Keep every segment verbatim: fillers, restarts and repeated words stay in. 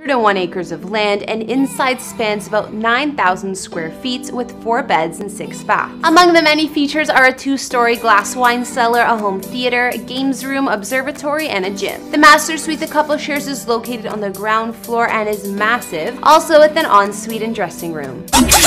one acres of land, and inside spans about nine thousand square feet with four beds and six baths. Among the many features are a two-story glass wine cellar, a home theater, a games room, observatory, and a gym. The master suite the couple shares is located on the ground floor and is massive, also with an ensuite and dressing room.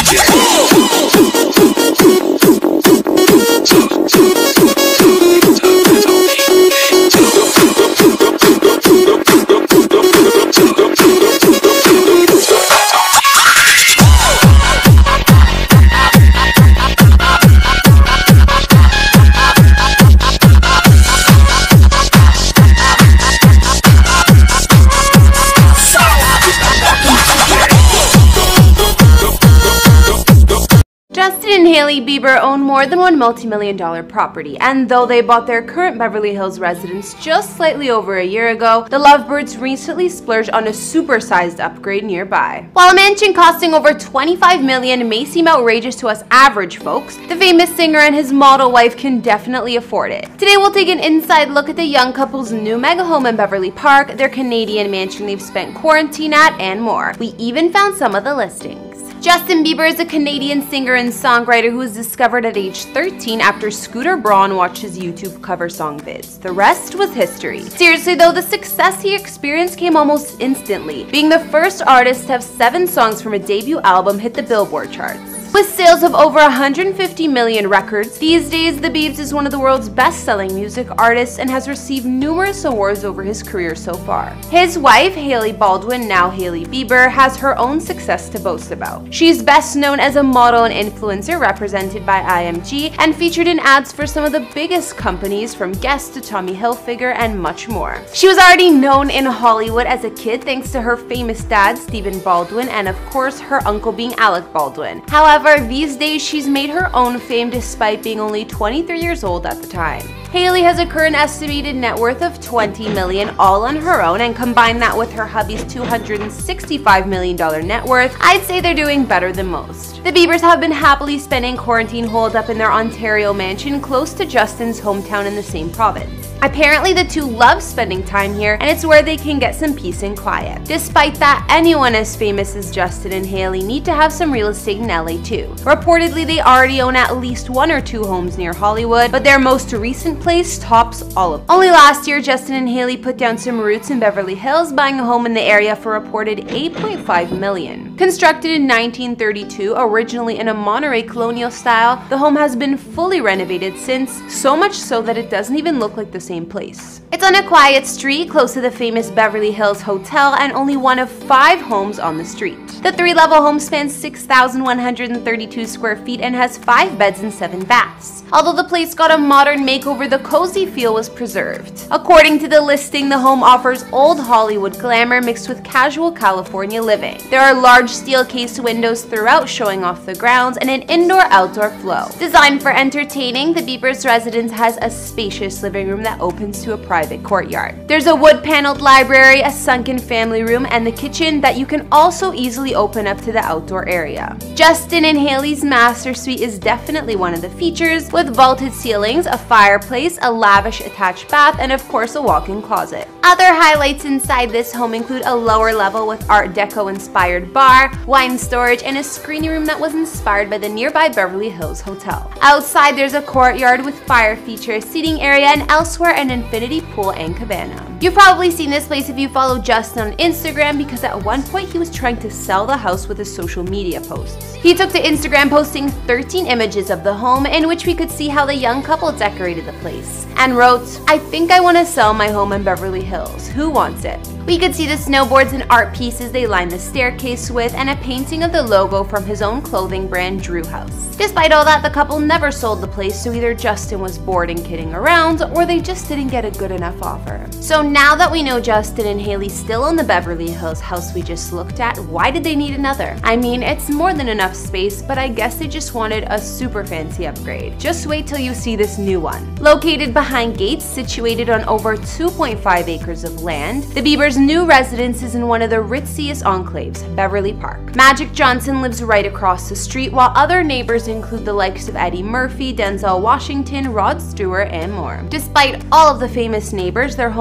Justin and Hailey Bieber own more than one multi-million dollar property, and though they bought their current Beverly Hills residence just slightly over a year ago, the lovebirds recently splurged on a supersized upgrade nearby. While a mansion costing over twenty-five million dollars may seem outrageous to us average folks, the famous singer and his model wife can definitely afford it. Today we'll take an inside look at the young couple's new mega home in Beverly Park, their Canadian mansion they've spent quarantine at, and more. We even found some of the listings. Justin Bieber is a Canadian singer and songwriter who was discovered at age thirteen after Scooter Braun watched his YouTube cover song vids. The rest was history. Seriously though, the success he experienced came almost instantly, being the first artist to have seven songs from a debut album hit the Billboard charts. With sales of over one hundred fifty million records, these days the Biebs is one of the world's best-selling music artists and has received numerous awards over his career so far. His wife, Hailey Baldwin, now Hailey Bieber, has her own success to boast about. She's best known as a model and influencer represented by I M G and featured in ads for some of the biggest companies from Guess to Tommy Hilfiger and much more. She was already known in Hollywood as a kid thanks to her famous dad, Stephen Baldwin, and of course her uncle being Alec Baldwin. However, However, these days she's made her own fame despite being only twenty-three years old at the time. Hailey has a current estimated net worth of twenty million dollars all on her own, and combine that with her hubby's two hundred sixty-five million dollar net worth, I'd say they're doing better than most. The Biebers have been happily spending quarantine holed up in their Ontario mansion close to Justin's hometown in the same province. Apparently the two love spending time here, and it's where they can get some peace and quiet. Despite that, anyone as famous as Justin and Hailey need to have some real estate in L A too. Reportedly, they already own at least one or two homes near Hollywood, but their most recent place tops all of them. Only last year, Justin and Hailey put down some roots in Beverly Hills, buying a home in the area for a reported eight point five million dollars. Constructed in nineteen thirty-two, originally in a Monterey colonial style, the home has been fully renovated since, so much so that it doesn't even look like the same place. It's on a quiet street close to the famous Beverly Hills Hotel and only one of five homes on the street. The three-level home spans six thousand one hundred thirty-two square feet and has five beds and seven baths. Although the place got a modern makeover, the cozy feel was preserved. According to the listing, the home offers old Hollywood glamour mixed with casual California living. There are large steel-cased windows throughout showing off the grounds and an indoor-outdoor flow. Designed for entertaining, the Biebers' residence has a spacious living room that opens to a private courtyard. There's a wood-paneled library, a sunken family room, and the kitchen that you can also easily open up to the outdoor area. Justin and Hailey's master suite is definitely one of the features, with vaulted ceilings, a fireplace, a lavish attached bath, and of course a walk-in closet. Other highlights inside this home include a lower level with Art Deco inspired bar, wine storage, and a screening room that was inspired by the nearby Beverly Hills Hotel. Outside there's a courtyard with fire features, seating area, and elsewhere an infinity pool and cabana. You've probably seen this place if you follow Justin on Instagram, because at one point he was trying to sell the house with his social media posts. He took to Instagram posting thirteen images of the home in which we could see how the young couple decorated the place, and wrote, "I think I want to sell my home in Beverly Hills. Who wants it?" We could see the snowboards and art pieces they lined the staircase with, and a painting of the logo from his own clothing brand Drew House. Despite all that, the couple never sold the place, so either Justin was bored and kidding around, or they just didn't get a good enough offer. So now that we know Justin and Hailey still own the Beverly Hills house we just looked at, why did they need another? I mean, it's more than enough space, but I guess they just wanted a super fancy upgrade. Just wait till you see this new one. Located behind gates, situated on over two point five acres of land, the Biebers' new residence is in one of the ritziest enclaves, Beverly Park. Magic Johnson lives right across the street, while other neighbors include the likes of Eddie Murphy, Denzel Washington, Rod Stewart, and more. Despite all of the famous neighbors, their home is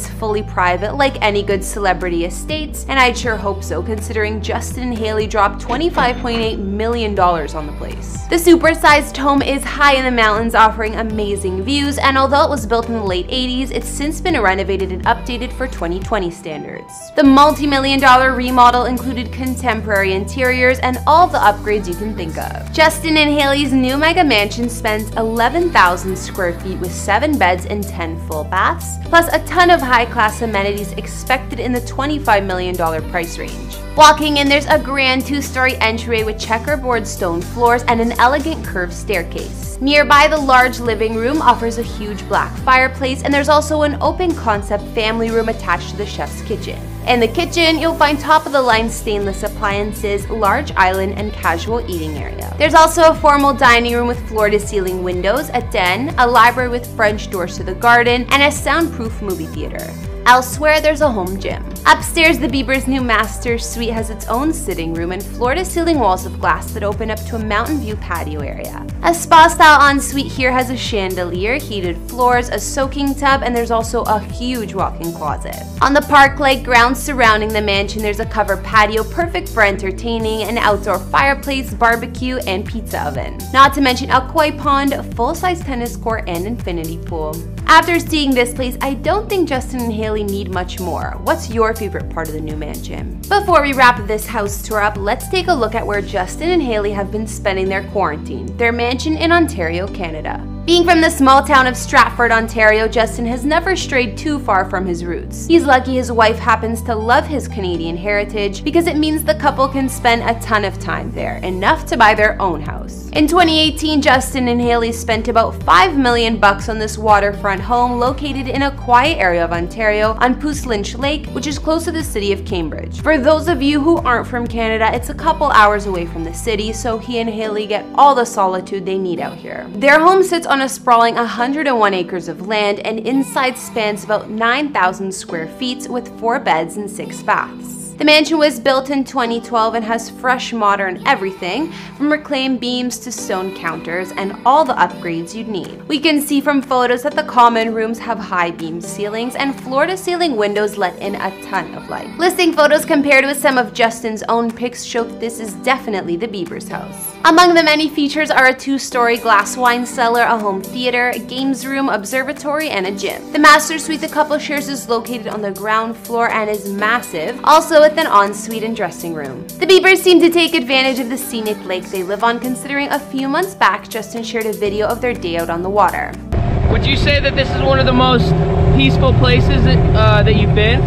fully private like any good celebrity estates, and I'd sure hope so considering Justin and Hailey dropped twenty-five point eight million dollars on the place. The supersized home is high in the mountains, offering amazing views, and although it was built in the late eighties, it's since been renovated and updated for twenty twenty standards. The multi-million dollar remodel included contemporary interiors and all the upgrades you can think of. Justin and Hailey's new mega mansion spans eleven thousand square feet with seven beds and ten full baths, plus a ton of high-class amenities expected in the twenty-five million dollar price range. Walking in, there's a grand two-story entryway with checkerboard stone floors and an elegant curved staircase. Nearby, the large living room offers a huge black fireplace, and there's also an open-concept family room attached to the chef's kitchen. In the kitchen, you'll find top-of-the-line stainless appliances, large island, and casual eating area. There's also a formal dining room with floor-to-ceiling windows, a den, a library with French doors to the garden, and a soundproof movie theater. Elsewhere, there's a home gym. Upstairs, the Bieber's new master suite has its own sitting room and floor-to-ceiling walls of glass that open up to a mountain view patio area. A spa-style ensuite here has a chandelier, heated floors, a soaking tub, and there's also a huge walk-in closet. On the park-like grounds surrounding the mansion, there's a covered patio perfect for entertaining, an outdoor fireplace, barbecue, and pizza oven. Not to mention a koi pond, full-size tennis court, and infinity pool. After seeing this place, I don't think Justin and Hailey need much more. What's your favorite part of the new mansion? Before we wrap this house tour up, let's take a look at where Justin and Hailey have been spending their quarantine, their mansion in Ontario, Canada. Being from the small town of Stratford, Ontario, Justin has never strayed too far from his roots. He's lucky his wife happens to love his Canadian heritage because it means the couple can spend a ton of time there, enough to buy their own house. In twenty eighteen, Justin and Hailey spent about five million bucks on this waterfront home located in a quiet area of Ontario on Pouce Lynch Lake, which is close to the city of Cambridge. For those of you who aren't from Canada, it's a couple hours away from the city, so he and Hailey get all the solitude they need out here. Their home sits on a sprawling one hundred one acres of land, and inside spans about nine thousand square feet with four beds and six baths. The mansion was built in twenty twelve and has fresh modern everything, from reclaimed beams to stone counters and all the upgrades you'd need. We can see from photos that the common rooms have high beam ceilings and floor-to-ceiling windows let in a ton of light. Listing photos compared with some of Justin's own pics show that this is definitely the Bieber's house. Among the many features are a two-story glass wine cellar, a home theater, a games room, observatory, and a gym. The master suite the couple shares is located on the ground floor and is massive, also with an ensuite and dressing room. The Biebers seem to take advantage of the scenic lake they live on, considering a few months back Justin shared a video of their day out on the water. Would you say that this is one of the most peaceful places that, uh, that you've been?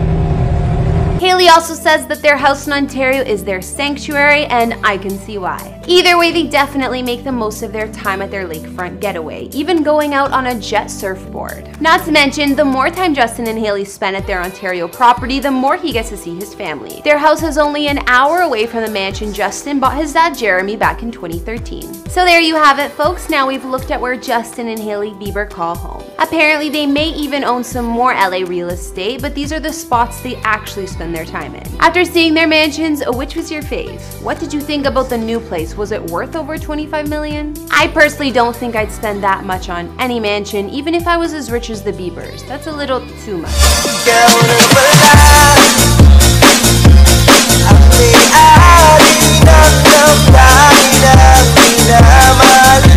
Hailey also says that their house in Ontario is their sanctuary, and I can see why. Either way, they definitely make the most of their time at their lakefront getaway, even going out on a jet surfboard. Not to mention, the more time Justin and Hailey spend at their Ontario property, the more he gets to see his family. Their house is only an hour away from the mansion Justin bought his dad Jeremy back in twenty thirteen. So there you have it, folks. Now we've looked at where Justin and Hailey Bieber call home. Apparently, they may even own some more L A real estate, but these are the spots they actually spend their time in. After seeing their mansions, which was your fave? What did you think about the new place? Was it worth over twenty-five million dollars? I personally don't think I'd spend that much on any mansion, even if I was as rich as the Biebers. That's a little too much. Girl,